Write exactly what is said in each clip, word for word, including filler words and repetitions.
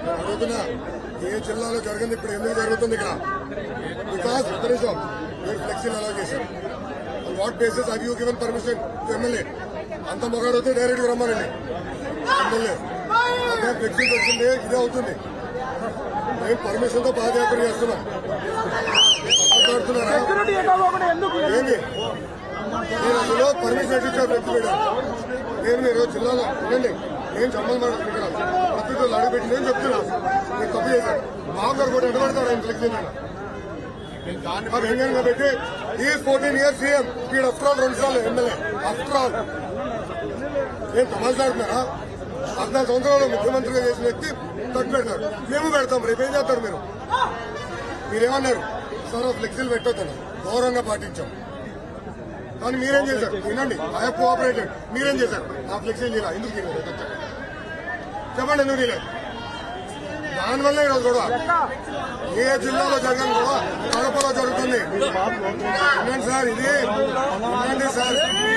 అడుగుతున్నా ఏ జిల్లాలో జరిగింది ఇప్పుడు ఎందుకు జరుగుతుంది ఇక్కడ బికాస్ కనీసం మీరు ఫ్లెక్సీలు అలౌ చేశారు what basis are you given permission MLA అంత మొగాడు అయితే డైరెక్ట్ రమ్మనండి ఎమ్మెల్యే అదే ఫ్లెక్సీకి వచ్చింది ఇదే అవుతుంది మేము పర్మిషన్ తో పాదయాత్ర చేస్తున్నాం మాట్లాడుతున్నారా ఏంటి నేను అసలు పర్మిషన్ ఇచ్చా ఫ్లెక్సీ వేయడం నేను మీరు జిల్లాలో ఉండండి నేను చంపలు ఇక్కడ ప్రతిరోజు అడుగుపెట్టి నేను చెప్తున్నా మీరు తప్పు చేశారు మామగారు కూడా ఎడబడతాడు ఆయన ఫ్లెక్సీ వ్యంగ్యంగా పెట్టి ఈ ఫోర్టీన్ ఇయర్స్ సీఎం వీడు ఆఫ్టర్ ఆల్ రెండు సార్లు ఎమ్మెల్యే ఆఫ్టర్ ఆల్ నేను తమాషాడుతున్నారా పద్నాలుగు సంవత్సరాలు ముఖ్యమంత్రిగా చేసిన వ్యక్తి తట్టు పెడతారు మేము పెడతాం రేపు ఏం చేస్తారు మీరు మీరేమన్నారు సార్ ఫ్లెక్సీలు పెట్టొద్దని గౌరవంగా పాటించాం కానీ మీరేం చేశారు వినండి ఐ హావ్ కోఆపరేటెడ్ మీరేం చేశారు ఆ ఫ్లెక్సీలు చేయాలి ఎందుకు చేయలేదు చెప్పండి ఎందుకు చేయలేదు దానివల్ల ఈరోజు కూడా ఏ జిల్లాలో జరగని కూడా కడపలో జరుగుతుంది వినండి సార్ ఇది వినండి సార్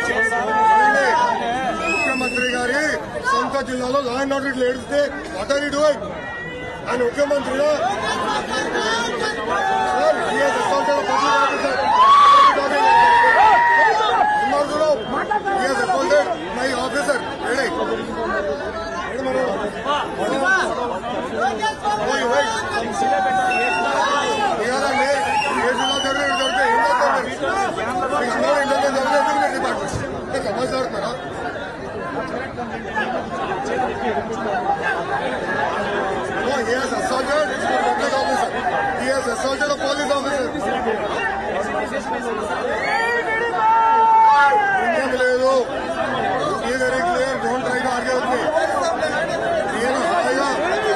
ముఖ్యమంత్రి గారి సొంత జిల్లాలో లా అండ్ ఆర్డర్ ఇట్లా ఏడిస్తే వాట్ ఆర్ యూ డూయింగ్ ఆయన ముఖ్యమంత్రిగా మై ఆఫీసర్ రెడీ కాదండి ఏ జిల్లా జరిగిన జరిగితే ఏం చేస్తారు ఎందుకు సమాచారుతున్నారా he has assaulted a police officer. He has assaulted a police officer. లేదు ఈ very clear don't try to argue with me నేను హాయిగా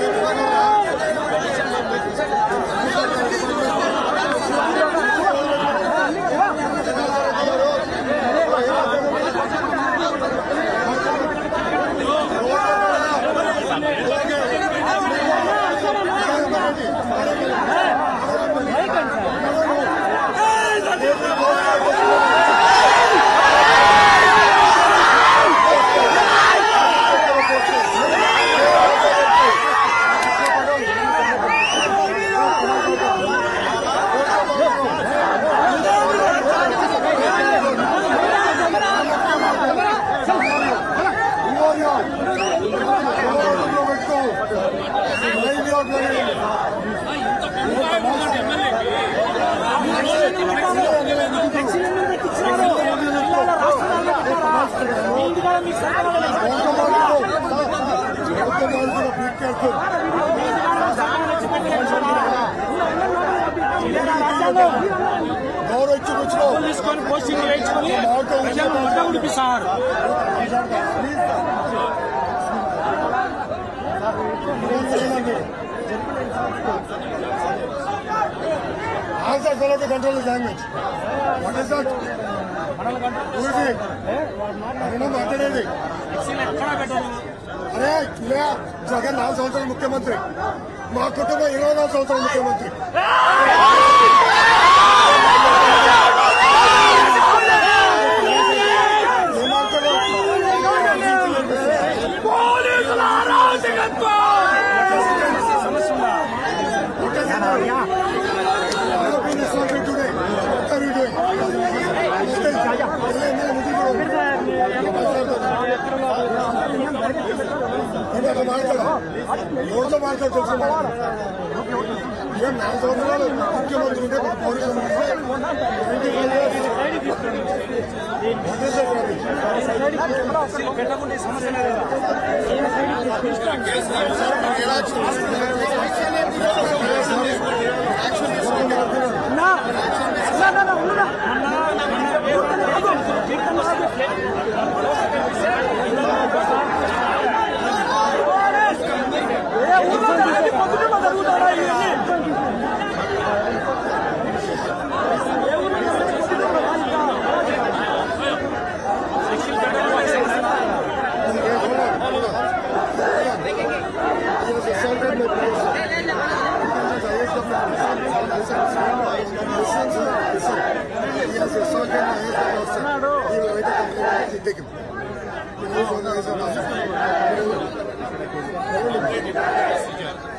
గౌరవ ఇచ్చుకొచ్చుకొని పోస్టింగ్ వేయించుకొని ఉడిపిస్తారు answer fail to control the language what is that మాట్లాడేది అరే జగన్ నాలుగు సంవత్సరాలు ముఖ్యమంత్రి మా కుటుంబం ఇరవై నాలుగు సంవత్సరాలు ముఖ్యమంత్రి ఎవరితో మాట్లాడుతూ ఏం నాలుగు సంవత్సరాలు ముఖ్యమంత్రి ఉంటే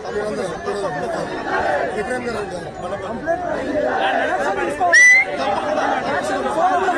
మీరందరూ ఎప్పుడైనా